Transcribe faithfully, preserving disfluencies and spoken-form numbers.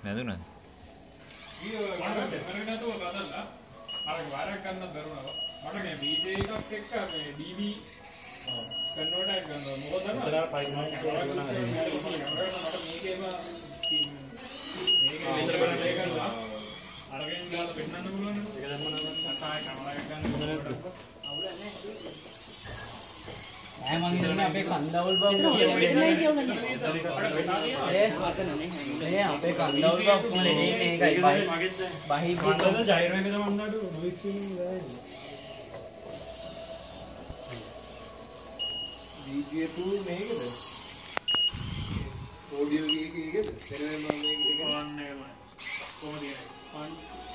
නැදුණාද? ඊයේ වඩ දෙපරේ නතුව ගදලා අර වරක් ගන්න දරුණා. මට මේ ඩීජේ එකක් එක්ක මේ ඩීබී කන්වර්ටර් එක ගන්නවා. මොකද දන්නවද? ෆයිව් නයින් කියලා මට මේකේම මේකේ විතර බලන්න එක ගන්නවා. අරගෙන ගාලා පෙන්නන්න පුළුවන් නේද? ඒක දැම්ම නම් කතායි කමරා එක ගන්න ඕනකට අවුල නැහැ. මං ඉන්නේ අපේ කන්දවල් බව ඒ ඒ අපේ කන්දවල් බව ඔක්කොම ලෙඩේ ඉන්නේ ඒකයි බහි බහි මන්ද ජෛරෝ එක තමයි මන්දාට නොයිස් වීම ගානේ ඩීජේ ටූල් මේකද ඔඩියෝ එකේද එනම මේක ඔන්න එහෙමයි කොහොමද කියන්නේ